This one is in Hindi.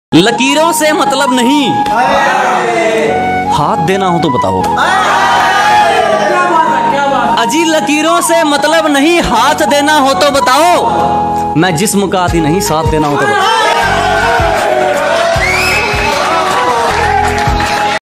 लकीरों से मतलब नहीं, हाथ देना हो तो बताओ। अजी लकीरों से मतलब नहीं, हाथ देना हो तो बताओ। मैं जिस्म का आदी नहीं, साथ देना हो तो बताओ।